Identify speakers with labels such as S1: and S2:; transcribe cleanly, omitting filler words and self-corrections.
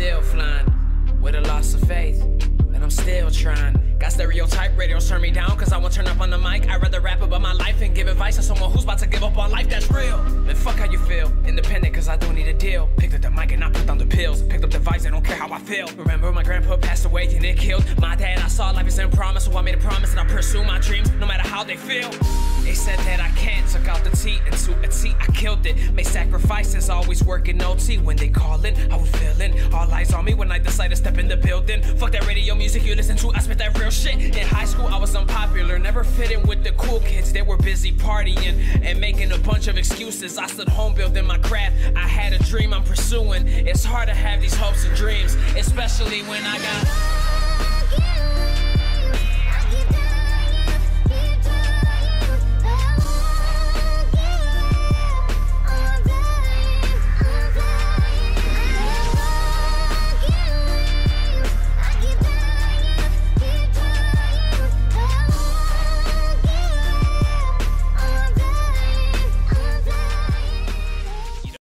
S1: still flying with a loss of faith, and I'm still trying. Got stereotype radios turn me down cause I won't turn up on the mic. I'd rather rap about my life and give advice to someone who's about to give up on life that's real. Man, fuck how you feel, independent cause I don't need a deal. Picked up the mic and I put down the pills. Picked up the vibes, I don't care how I feel. Remember my grandpa passed away and it killed my dad. I saw life is in promise, so I made a promise and I pursue my dreams no matter how they feel. They said that I can't, took out the T into a T, I killed it. Made sacrifices, always working OT. When they callin', I was feeling all eyes on me when I decided to step in the building. Fuck that radio music you listen to, I spit that real shit. In high school I was unpopular, never fit in with the cool kids. They were busy partying and making a bunch of excuses. I stood home building my craft, I had a dream I'm pursuing. It's hard to have these hopes and dreams, especially when I got